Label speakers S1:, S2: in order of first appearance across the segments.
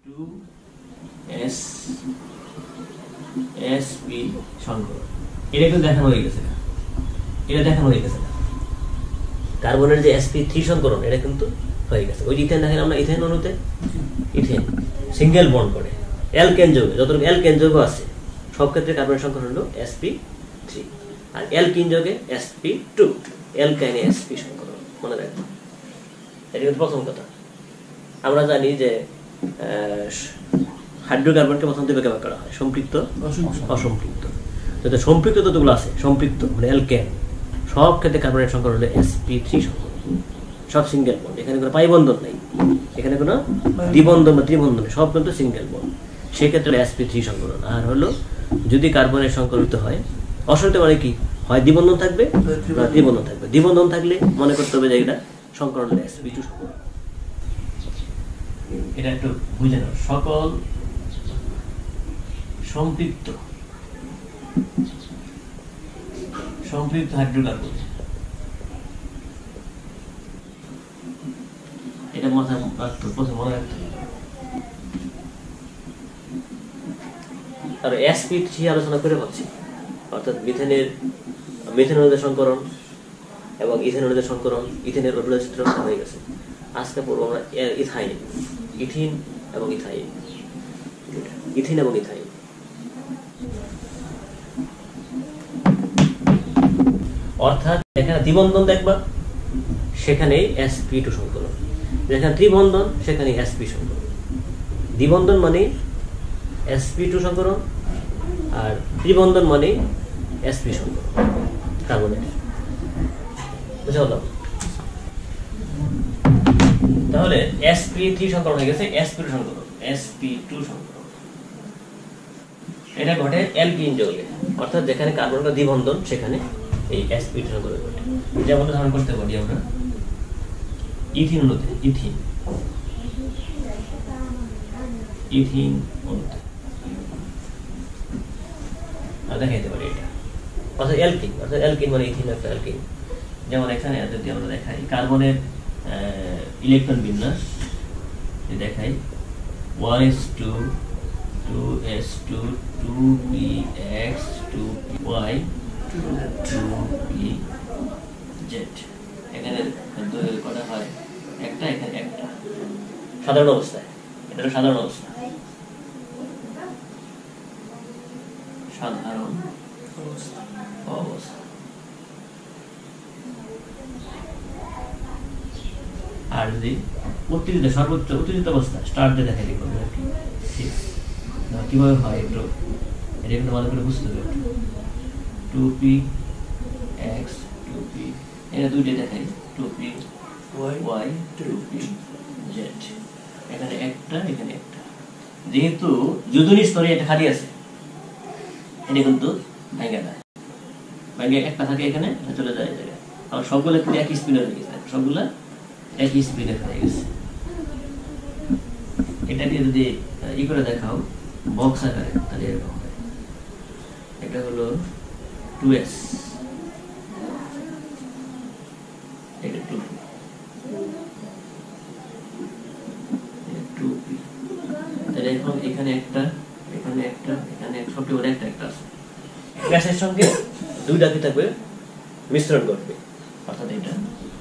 S1: 2s sp সংকরণ। এটা কিন্তু দেখানো হয়ে গেছে না, এটা দেখানো হয়ে গেছে না। কার্বনের যে sp3 সংকরণ এটা কিন্তু হয়ে গেছে। ওই ইথেন দেখেন আমরা, ইথেন অণুতে ইথেন সিঙ্গেল বন্ড করে অ্যালকেন যৌগে যতটুকু অ্যালকেন যৌগ আছে সব ক্ষেত্রে কার্বনের সংকরণ হলো sp3, আর অ্যালকিন যৌগে sp2, অ্যালকাইনে sp সংকরণ। মনে রাখবেন, এটা কিন্তু প্রথম কথা। আমরা জানি যে হাইড্রোকার্বনকে প্রথম দুই ভাগে ভাগ করা হয়, সম্পৃক্ত, অসম্পৃক্ত। যত সম্পৃক্ত যতগুলো আছে, সম্পৃক্ত মানে অ্যালকেন, সব ক্ষেত্রে কার্বনের সংকরণ হলো sp3 সংকরণ, সব সিঙ্গেল বন্ড। এখানে কোনো পাই বন্ধন নেই, এখানে কোনো দ্বিবন্ধন বা ত্রিবন্ধন নেই, সব কিন্তু সিঙ্গেল বন্ড। সেক্ষেত্রে sp3 সংকরণ। আর হলো যদি কার্বনের সংকরিত হয়, অসংকরিত মানে কি হয়, দ্বিবন্ধন থাকবে না ত্রিবন্ধন থাকবে। দ্বিবন্ধন থাকলে মনে করতে হবে যে এটা সংকরণ হলো sp2 সংকরণ। এটা একটু বুঝে নাও। সকল সম্পৃক্ত হাইড্রোকার্বন, এটা মাথায় রাখতে প্রথমে মনে রাখতে হবে। আর sp3 আলোচনা করে পাচ্ছি, অর্থাৎ মিথেনের সংকরণ এবং ইথেনের সংকরণ, ইথেনের অরবিটাল চিত্র হয়ে গেছে। আজকে পড়বো আমরা ইথাইন, ইথিন এবং ইথাইন, ইথিন এবং ইথাইন। অর্থাৎ যেখানে দ্বিবন্ধন দেখবা সেখানে sp2 সংকরণ, যেখানে ত্রিবন্ধন সেখানে sp সংকরণ। দ্বিবন্ধন মানে sp2 সংকরণ, আর ত্রিবন্ধন মানে sp সংকরণ কার্বনের। বুঝলাম? তাহলে sp3 সংকরণ হয়ে গেছে sp2 সংকরণ, sp2 সংকরণ। এটা ঘটে অ্যালকিন যৌগে, অর্থাৎ যেখানে কার্বনটা দ্বিবন্ধন সেখানে এই sp2 সংকরণ ঘটে। যেমন ধারণ করতে পারি আমরা ইথিন অণুতে, ইথিন অণুতে দেখাইতে পারি এটা, অর্থাৎ অ্যালকিন মানে ইথিন একটা অ্যালকিন। যেমন এখানে যদি আমরা দেখাই কার্বনের ইলেকট্রন বিন্যাস দেখাই, 1s2 2s2 2px 2py 2pz। এখানে কটা হয়, একটা, এখানে একটা। সাধারণ অবস্থায় এটা হলো সাধারণ অবস্থা, সাধারণ অবস্থা। আর যদি উত্তেজিত, সর্বোচ্চ উত্তেজিত অবস্থা, স্টার দিয়ে দেখাই দিব কিভাবে হয় একটু, এটা কিন্তু ভালো করে বুঝতে হবে। 2px 2p, এটা দুইটা দেখাই, 2py 2pz। এখানে একটা, এখানে একটা। যেহেতু যোজনী স্তরে এটা খালি আছে, এটা কিন্তু ভেঙে দেয়, ভেঙে একটা থাকে এখানে, চলে যায় জায়গায়। আর সবগুলো কিন্তু একই স্পিডে হয়ে গেছে, সবগুলা একই স্পিডে হয়ে গেছে। এটা দিয়ে যদি ই করে দেখাও বক্স আকারে, তাহলে এরকম হয়। এটা হলো 2s, এটা 2p, 2p। তাহলে এখন এখানে একটা, এখানে একটা, এখানে সবটি বলে একটা একটা আছে। গ্যাসের সঙ্গে দুইটা কি থাকবে, মিশ্রণ ঘটবে, অর্থাৎ এটা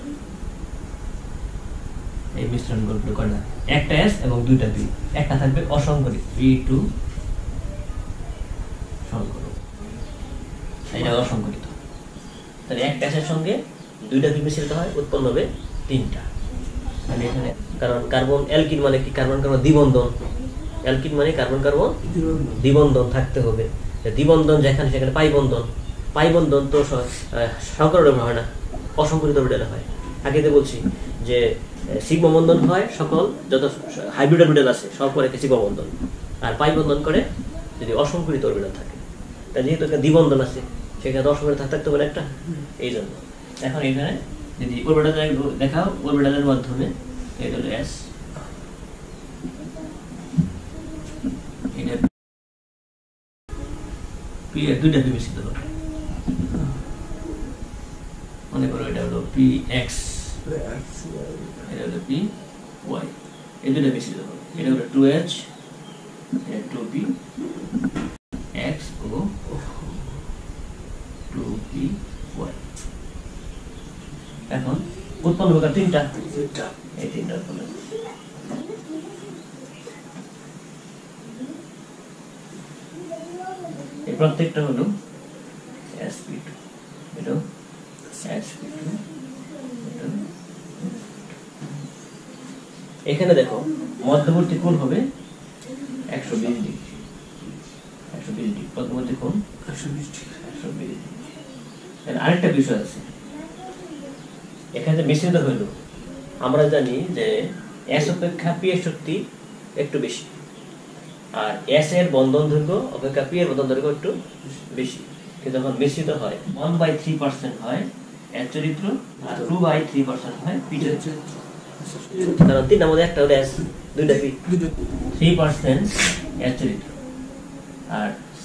S1: এই মিশ্রণ ঘটবে কয়টা, একটা s এবং দুইটা p। একটা থাকবে অসংকরিত, p2 সংকরণ, এটা অসংকরিত। তাহলে একটা s এর সঙ্গে দুইটা p মিশ্রিত হয়, উৎপন্ন হবে তিনটা। মানে এখানে, কারণ কার্বন অ্যালকিন মানে কি, কার্বন কার্বন দ্বিবন্ধন, অ্যালকিন মানে কার্বন কার্বন দ্বিবন্ধন থাকতে হবে। দ্বিবন্ধন যেখানে সেখানে পাই বন্ধন তো সংকরণ হয় না, অসংকরিত অরবিটালে হয়। আগে তো বলছি যে সিগমা বন্ধন হয় সকল যত হাইব্রিড অরবিটাল আছে সব করে সিগমা বন্ধন, আর পাই বন্ধন করে যদি অসংকরিত অরবিটাল থাকে। তাই যেহেতু একটা দ্বিবন্ধন আছে সেখানে অসংকরিত থাকতে পারে একটা, এই জন্য। এখন এখানে যদি অরবিটাল দেখাও, অরবিটালের মাধ্যমে এটা হলো s, এটা p এর দুইটা p মিশ্রিত হবে। মনে করো এটা হলো px, এটা হলো py, এই দুটো মিশ্রিত হবে। এটা হলো 2H, এটা 2P X ও 2P Y। এখন উৎপন্ন হবে তিনটা, এই তিনটা উৎপন্ন হবে। এই প্রত্যেকটা হলো sp2, এটা sp2, এটা। এখানে দেখো মধ্যবর্তী কোণ হবে 120 ডিগ্রি, 120 ডিগ্রি মধ্যবর্তী কোণ 120 ডিগ্রি। আরেকটা বিষয় আছে, এখানে যে মিশ্রিত হইল, আমরা জানি যে S অপেক্ষা P এর শক্তি একটু বেশি, আর S এর বন্ধন দৈর্ঘ্য অপেক্ষা P এর বন্ধন দৈর্ঘ্য একটু বেশি। কিন্তু যখন মিশ্রিত হয় 1/3% হয় S চরিত্র, আর 2/3% হয় P চরিত্র। কারণ তিনটার মধ্যে একটা হলো S, দুইটা P। 3% S চরিত্র আর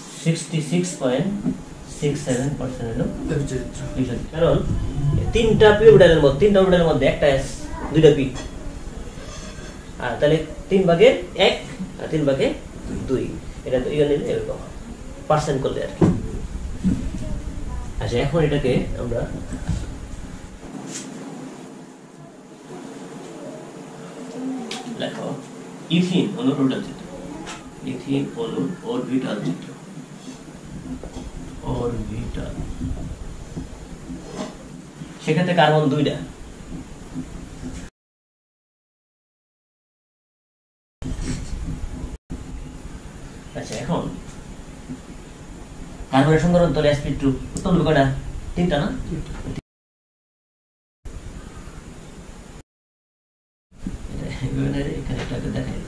S1: 66.67% হলো P চরিত্র। কারণ তিনটা P অরবিটালের মধ্যে একটা S, দুইটা P। আর তাহলে 3 ভাগে 1 আর 3 ভাগে 2, এটা তো এরকম পার্সেন্ট করলে আর কি। আচ্ছা, এখন এটাকে আমরা লেখো ইথিন অণুর অরবিটাল চিত্র, ইথিন অণুর অরবিটাল চিত্র, অরবিটাল। সেখানে কার্বন 2টা, আচ্ছা এখন কার্বনের সংকরণ তলে sp2 উৎপন্ন কয়টা? 3টা না? এখানে এটাকে দেখাই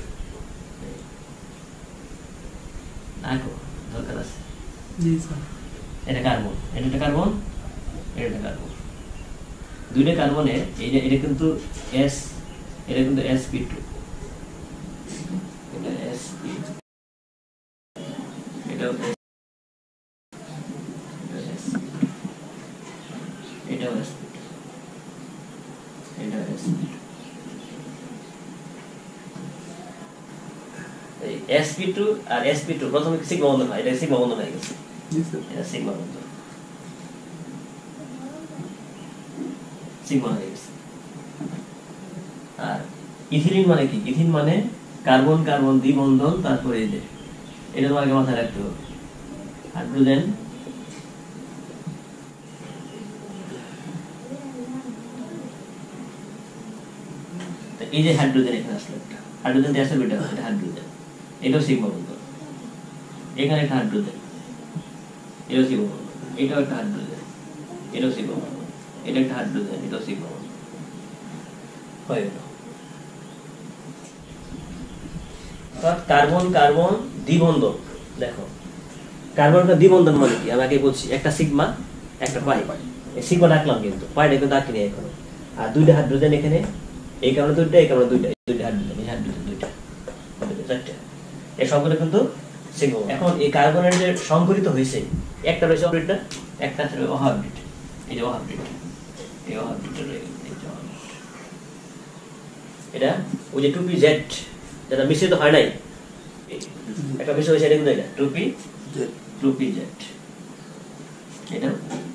S1: দরকার আছে। এটা কার্বন, এটা কার্বন, এটা কার্বন, দুইটা কার্বনের এটা কিন্তু S, এটা কিন্তু sp2, এটা sp, এটা এটা sp2 আর sp2 প্রথমে সিগমা বন্ধন হয়, এটা সিগমা বন্ধন হয়ে গেছে, এটা সিগমা বন্ধন, সিগমা হয়ে গেছে। আর ইথিলিন মানে কি? ইথিন মানে কার্বন কার্বন দ্বিবন্ধন, তারপরে এই যে এটা তোমাকে মাথায় রাখতে হবে, হাইড্রোজেন এই যে হাইড্রোজেন এখানে আসলে একটা হাইড্রোজেন দিয়ে আসলে এটা হাইড্রোজেন, এটাও সিগমা বন্ধন, এখানে একটা হাইড্রোজেন, এটাও সিগমা বন্ধন, এটাও একটা হাইড্রোজেন, এটাও সিগমা বন্ধন, এটা একটা হাইড্রোজেন, এটাও সিগমা বন্ধন হয়ে গেল। কার্বন কার্বন দ্বিবন্ধন, দেখো কার্বনটা দ্বিবন্ধন মানে কি আমি আগে বলছি, একটা সিগমা একটা পাই, সিগমা রাখলাম কিন্তু পাইটা কিন্তু আঁকি নেই এখনো। আর দুইটা হাইড্রোজেন এখানে, এই কারণে দুইটা, এই কারণে দুইটা, দুইটা হাইড্রোজেন, এই হাইড্রোজেন দুইটা, চারটা, এই সবগুলো কিন্তু সিগমা। এখন এই কার্বনের যে সংকরিত হয়েছে, একটা রয়েছে অপরিটটা, একটা অহাইব্রিড, এই যে অহাইব্রিড, এই অহাইব্রিডটা রয়েছে, এটা ওই যে 2pz যেটা মিশ্রিত হয় নাই, একটা বিষয় হয়েছে, এটা কিন্তু এটা 2pz, এটা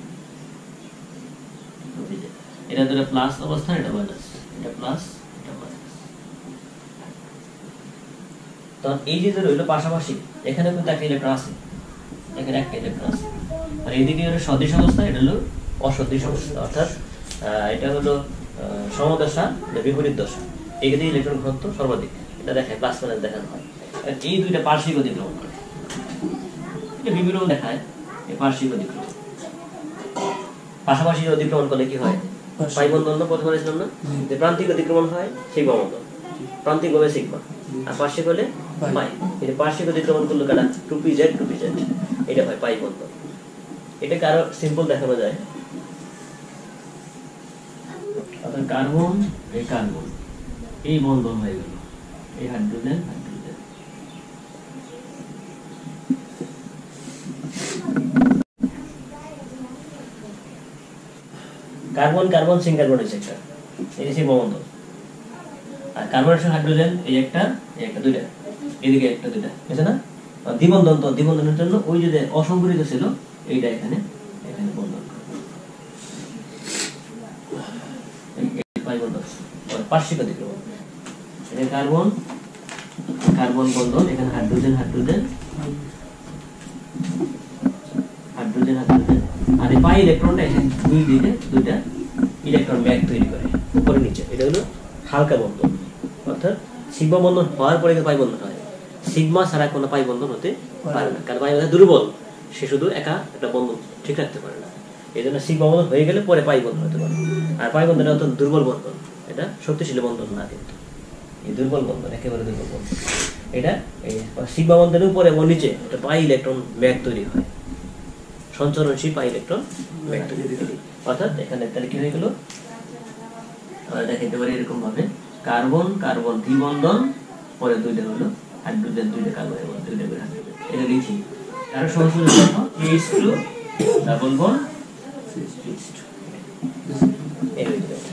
S1: 2pz, এটা দুটো প্লাস অবস্থান, এটা মাইনাস, এটা প্লাস, এটা মাইনাস। তখন এই যে রইল পাশাপাশি, এখানে কিন্তু একটা ইলেকট্রন আছে, এখানে একটা ইলেকট্রন আছে, আর এইদিকে হলো সদৃশ অবস্থা, এটা হলো অসদৃশ অবস্থা, অর্থাৎ এটা হলো সমদশা, বিপরীত দশা, এখানে ইলেকট্রন ঘনত্ব সর্বাধিক, এটা দেখায় প্লাস মাইনাস দেখানো হয়। এই দুইটা পার্শ্বিক অতিক্রমণ করে, এটা বিবরণ দেখায় এই পার্শ্বিক অতিক্রমণ, পাশাপাশি অতিক্রমণ করলে কি হয়? পাই বন্ধন না, প্রথমে বলেছিলাম না যে প্রান্তিক অতিক্রমণ হয় সিগমা বন্ধন, প্রান্তিক হবে সিগমা, আর পার্শ্বিক হলে পাই। এটা পার্শ্বিক অতিক্রমণ করলে কারা 2pz, এটা হয় পাই বন্ধন। এটাকে আরো সিম্পল দেখানো যায়, অর্থাৎ কার্বন এই কার্বন এই বন্ধন হয়ে গেল, এই হাইড্রোজেন হাইড্রোজেন, কার্বন কার্বন সিং কার্বন হয়েছে একটা, এই যে সিগমা বন্ধন। আর কার্বনের সঙ্গে হাইড্রোজেন এই একটা দুইটা, এদিকে একটা দুইটা, বুঝছে না? দ্বিবন্ধন, তো দ্বিবন্ধনের জন্য ওই যে অসংগঠিত ছিল এইটা এখানে বন্ধন পাই বন্ধন পার্শ্বিক অতিক্রমণ। এখানে কার্বন কার্বন বন্ধন, এখানে হাইড্রোজেন হাইড্রোজেন হাইড্রোজেন হাইড্রোজেন, আর এই পাই ইলেকট্রনটা এখানে দুই দিকে দুইটা ইলেকট্রন ব্যাগ তৈরি করে উপরে নিচে। এটা হলো হালকা বন্ধন, অর্থাৎ সিগমা বন্ধন হওয়ার পরে পাই বন্ধন হয়। সিগমা ছাড়া কোনো পাই বন্ধন হতে পারে না, কারণ পাই বন্ধন দুর্বল, সে শুধু একা একটা বন্ধন ঠিক রাখতে পারে না। এই জন্য সিগমা বন্ধন হয়ে গেলে পরে পাই বন্ধন হতে পারে। আর পাই বন্ধন অত্যন্ত দুর্বল বন্ধন, এটা শক্তিশালী বন্ধন না, কিন্তু এই দুর্বল বন্ধন, একেবারে দুর্বল বন্ধন। এটা এই সিগমা বন্ধনের উপরে এবং নিচে একটা পাই ইলেকট্রন ব্যাগ তৈরি হয়, সঞ্চরণশীল পাই ইলেকট্রন ব্যাগ তৈরি হয়। অর্থাৎ এখানে তাহলে কি হয়ে গেল, আমরা দেখাতে পারি এরকম ভাবে কার্বন কার্বন দ্বিবন্ধন, পরে দুইটা হলো হাইড্রোজেন, দুইটা কার্বন এবং দুইটা করে হাইড্রোজেন। এটা লিখি আরো সহজ করে দেখো, H2 ডাবল বন্ড H2,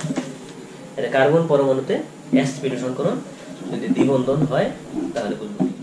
S1: এটা কার্বন পরমাণুতে sp2 সংকরণ। যদি দ্বিবন্ধন হয় তাহলে বুঝবো।